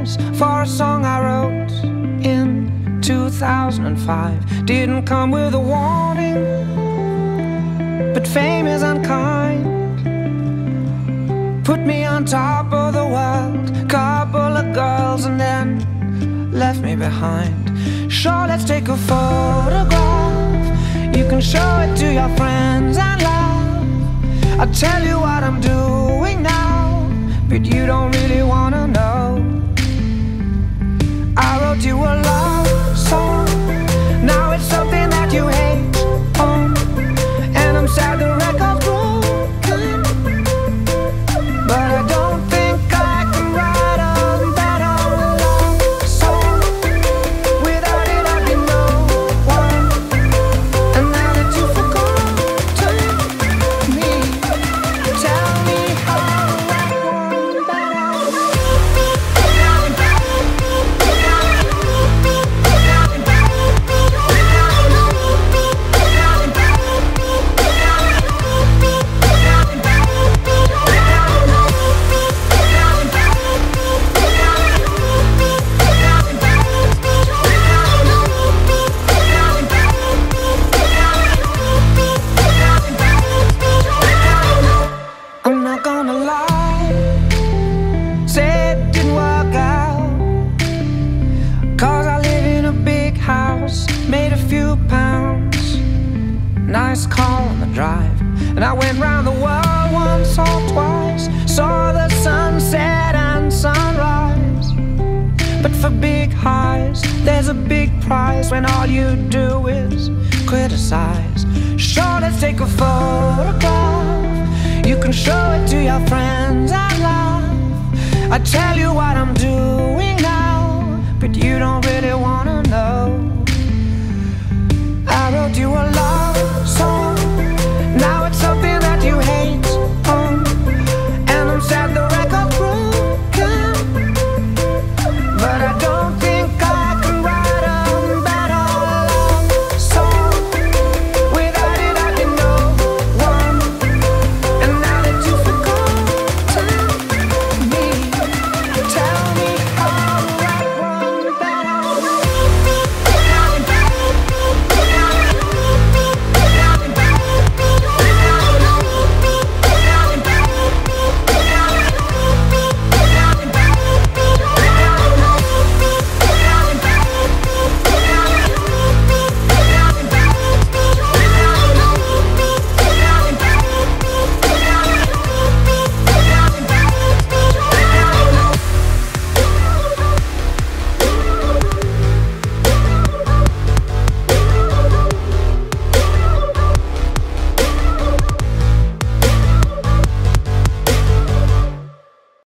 chorus for a song I wrote in 2005. Didn't come with a warning, but fame is unkind. Put me on top of the world, couple of girls, and then left me behind. Sure, let's take a photograph. You can show it to your friends and laugh. I'll tell you what I'm doing now, but you don't really wanna know. I wrote you a love song, now it's something that you hate on, and I'm sad the record's broken, but I don't think I can write a better love song. Without it I'd be no one, and now that you've forgotten me, tell me how to write one better. I'm not gonna lie, say it didn't work out, 'cause I live in a big house, made a few pounds, nice car on the drive, and I went round the world once or twice, saw the sunset and sunrise. But for big highs, there's a big prize when all you do is criticize. Sure, let's take a photograph. You can show it to your friends and laugh. I tell you what I'm doing